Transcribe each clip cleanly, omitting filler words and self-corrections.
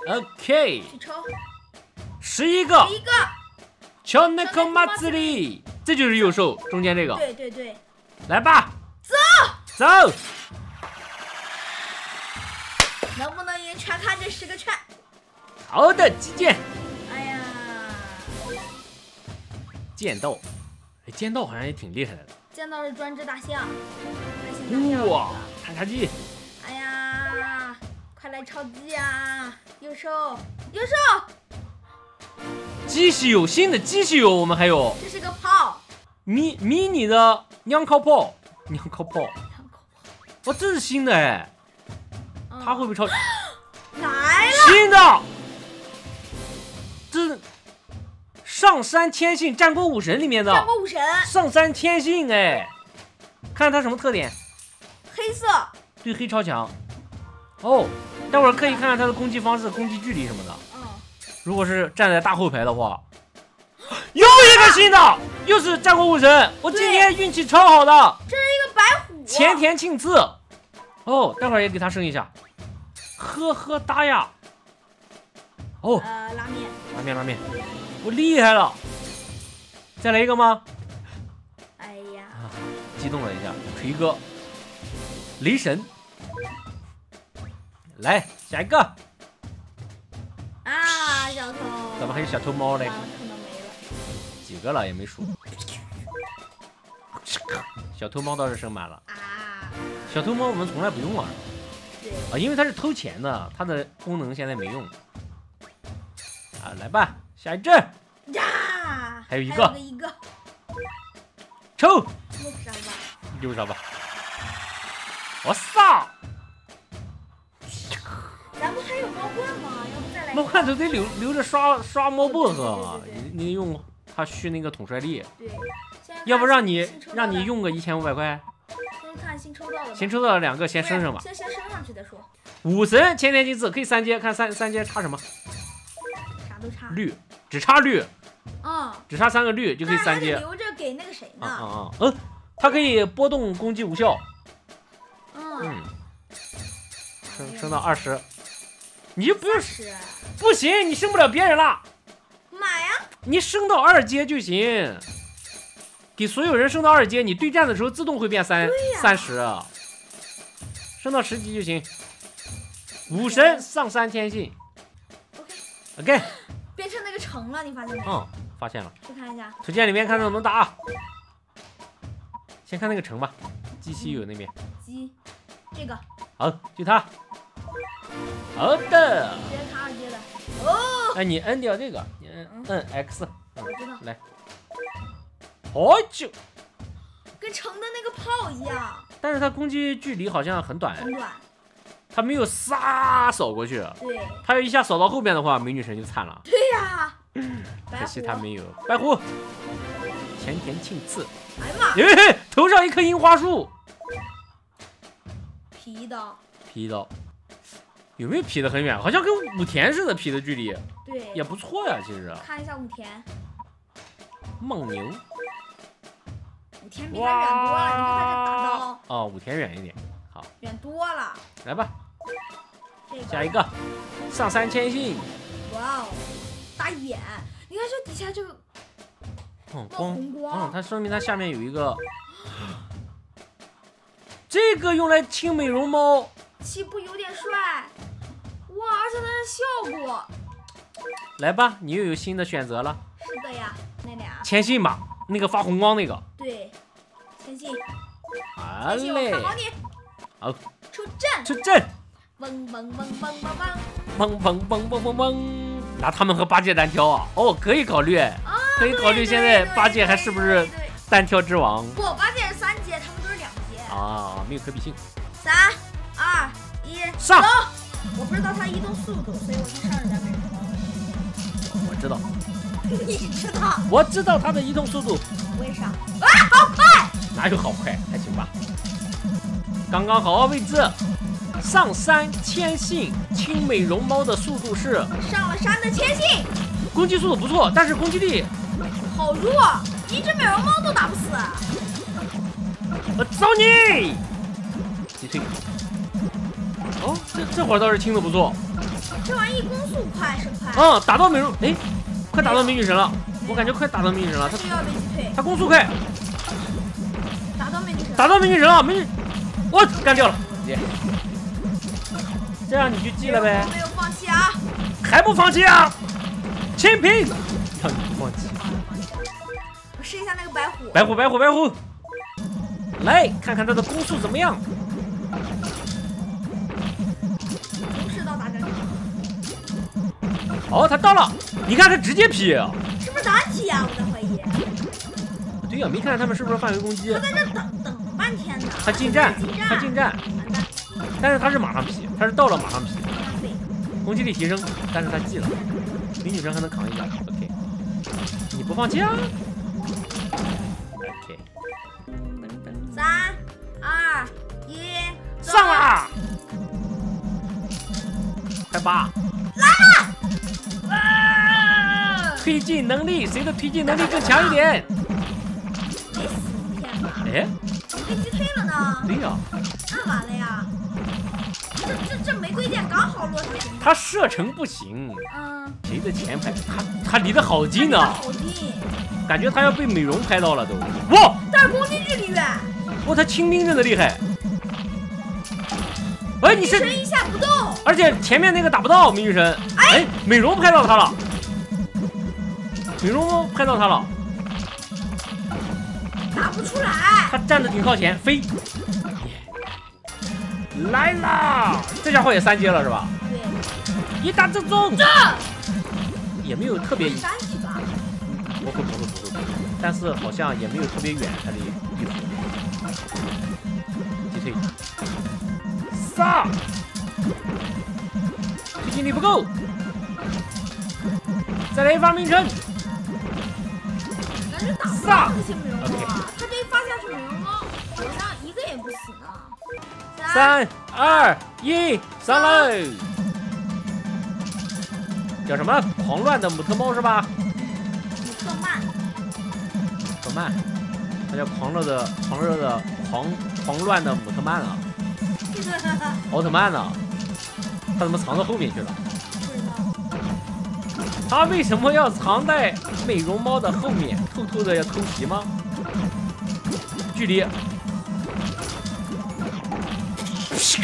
OK， 去抽 11个。 一个。 乔内克马兹里，这就是右手中间这个。 对对对， 来吧，走。 能不能赢？全看这10个券。 好的，击剑。 哎呀， 剑道，哎，剑道好像也挺厉害的。 见到是专制大象。 哇，探查机。 哎呀，快来超级啊！右手，右手。 机器有新的机器有，我们还有这是个炮， 迷你的娘靠炮，哇，这是新的哎，它会不会超？ 来了， 新的，这是上山天信战国武神里面的战国武神， 上山天信哎，看它什么特点？ 黑色， 对黑超强。哦，待会儿可以看看它的攻击方式、攻击距离什么的。如果是站在大后排的话，又一个新的，又是战国武神。我今天运气超好的。 这是一个白虎， 前田庆次。哦，待会儿也给他升一下。呵呵哒呀。哦，拉面，我厉害了。再来一个吗？ 哎呀， 激动了一下，锤哥，雷神。来下一个。 啊，小偷！ 怎么还有小偷猫嘞？ 可能没了。 几个了也没数。小偷猫倒是升满了。 啊！ 小偷猫我们从来不用啊。 对。 啊，因为它是偷钱的，它的功能现在没用。啊，来吧，下一阵。 呀！ 还有一个。抽。又杀吧。我操！ 咱们还有猫罐吗？要不再来？ 猫罐头得留着刷猫薄荷，你用它续那个统帅力。 对。 要不让你用个1500块。 先看新抽到的。 新抽到的2个先升升吧。 先升上去再说。 武神前田金次可以3阶，看三阶差什么？ 啥都差。 绿，只差绿。只差3个绿就可以3阶。 留着给那个谁呢？ 它可以波动攻击无效。升到20。你就不用不行，你升不了别人了。 买呀！ 你升到2阶就行，给所有人升到2阶，你对战的时候自动会变30，升到10级就行。武神上山天信 ，OK， 变成那个城了，你发现没？ 发现了。 去看一下图鉴里面看能不能打。先看那个城吧，鸡西有那边。 鸡，这个。 好，就它。好的。 直接看2阶的。哦。 哎，你摁掉这个，你摁 X。 我知道。 来。好久。 跟城的那个炮一样。 但是它攻击距离好像很短。 很短。 它没有撒扫过去。 对。 它要一下扫到后边的话，美女神就惨了。 对呀。 可惜它没有。白虎。前田庆次。 哎呀妈！ 嘿，头上一棵樱花树。 劈刀。 有没有劈得很远？好像跟武田似的劈的距离。 对， 也不错呀，其实。 看一下武田。 梦牛。 武田比他远多了，你看他这大刀。 哦，武田远一点。好。 远多了。 来吧。下一个，上山千信。 哇哦，大眼！你看这底下这个。红光。 它说明它下面有一个。这个用来清美容猫。 岂不有点帅？哇，而且它的效果。 来吧，你又有新的选择了。 是的呀，那俩。 千信吧，那个发红光那个。 对，千信。 好嘞。 看好你。 好。 出阵。 出阵。 嗡嗡嗡嗡嗡嗡。 嗡嗡嗡嗡嗡嗡。拿他们和八戒单挑啊？哦，可以考虑，可以考虑。现在八戒还是不是单挑之王？ 不，八戒是3阶，他们都是2阶。 啊，没有可比性。 3、2、1， 上！ 我不知道他移动速度，所以我去上人家美容。 我知道。 你知道？ 我知道他的移动速度。 为啥？啊，好快！ 哪有好快？还行吧。刚刚好位置。上山千信清美容猫的速度是上了山的千信， 攻击速度不错，但是攻击力好弱，一只美容猫都打不死。 我操你！击退。哦，这会儿倒是清的不错。 这玩意攻速快是快。 嗯，打到美容，哎，快打到美女神了，我感觉快打到美女神了。 他是要被击退。 他攻速快， 打到美女神。 打到美女神了，美女，我干掉了。耶，这样你就记了呗。 没有放弃啊！ 还不放弃啊？清平，让你不放弃。 我试一下那个白虎。 白虎，来看看他的攻速怎么样。 同时到达战场。 哦，他到了，你看他直接劈。 是不是单体啊？我在怀疑。 对呀，没看他们是不是范围攻击？ 他在这等了半天呢。 他近战，但是他是马上劈，他是到了马上劈，攻击力提升，但是他记了，美女神还能扛一下。OK， 你不放弃啊 ？OK， 3、2、1， 上啦！开8， 来了！啊！ 推进能力，谁的推进能力更强一点？ 没死一片吧？ 哎， 被击退了呢？ 对呀， 那完了呀！这玫瑰剑刚好落他身上。 他射程不行。 嗯。 谁的前排？他离得好近呢。 好近。 感觉他要被美容拍到了都。哇！ 但是攻击距离远。 哇，他清兵真的厉害。哎，你是美女神一下不动。 而且前面那个打不到美女神。哎，美容拍到他了。美容拍到他了。 打不出来。 他站得挺靠前，飞。来啦！这家伙也3阶了是吧？ 对。 一打正中。也没有特别。 单体吧？ 不会，但是好像也没有特别远，他的衣服。击退。杀！推进力不够。再来一发命中。 感觉打不到那些美容猫啊！他这一发下去，美容猫好像一个也不死呢。 3、2、1，上喽！叫什么？狂乱的姆特猫是吧？ 姆特曼。 特曼，它叫狂热的狂乱的姆特曼啊！奥特曼呢？他怎么藏到后面去了？他为什么要藏在美容猫的后面，偷偷的要偷袭吗？距离。 什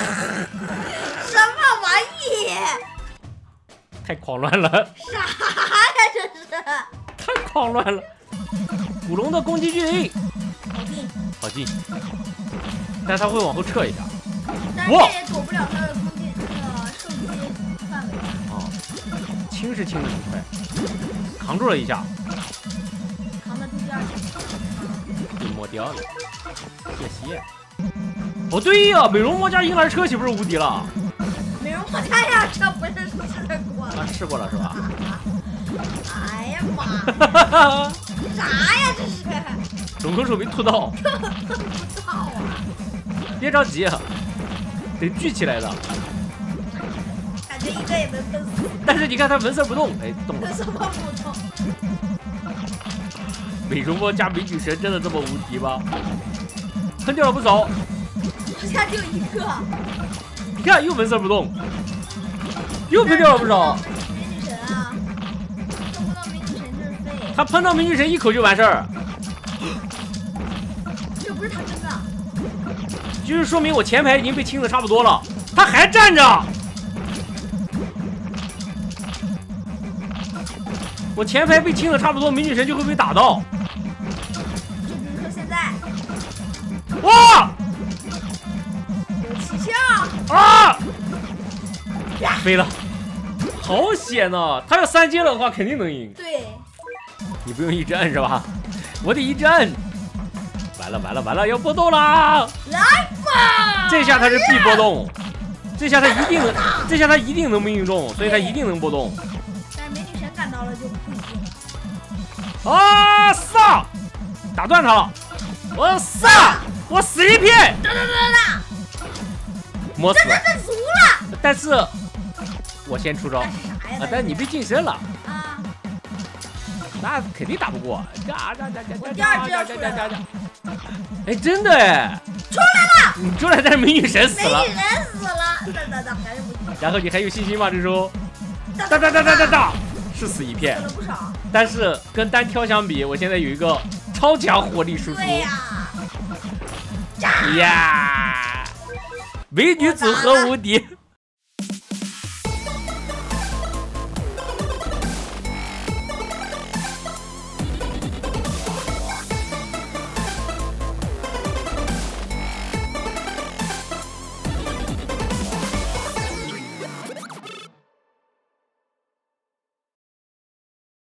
么玩意？ 太狂乱了！ 啥呀这是？ 太狂乱了！古龙的攻击距离好近，但是他会往后撤一下。 但是这也躲不了他的攻击那个射击范围。 哦，清是清的挺快，扛住了一下， 扛得住第2下， 被摸掉了，谢谢。哦对呀，美容猫加婴儿车岂不是无敌了？ 美容猫加婴儿车不是试过了？ 试过了是吧？ 哎呀妈！啥呀这是？ 龙口手没吐到。 不到啊！ 别着急，得聚起来的。 感觉一个也能蹬死。 但是你看它纹丝不动，哎，动了。 什么不动？ 美容猫加美女神真的这么无敌吗？喷掉了不少。 好像就一个。 你看又纹丝不动，又喷掉了不少。 美女神啊！碰不到美女神就是废。 他喷到美女神一口就完事儿。 这不是他真的。 就是说明我前排已经被清的差不多了，他还站着。我前排被清的差不多，美女神就会被打到。 就比如说现在。 哇！ 有气象啊！飞了，好险呐！他要3阶了的话，肯定能赢。 对。 你不用一直摁是吧？我得一直摁。完了，要波动啦！ 来吧！ 这下他是必波动，这下他一定能命中，所以他一定能波动。 但是美女神赶到了就不一定。 啊！杀！打断他了！我杀！我死一片！ 哒！ 摸死了！ 这足了！ 但是，我先出招啊！但你被近身了啊！ 那肯定打不过。 我第2只要出来了。 哎，真的哎！ 出来了！ 你出来，但是美女神死了。 美女人死了，哒，还是不行。 然后你还有信心吗？这时候，哒，是死一片。 死了不少。 但是跟单挑相比，我现在有一个超强火力输出。 对呀。 呀，美女组合无敌。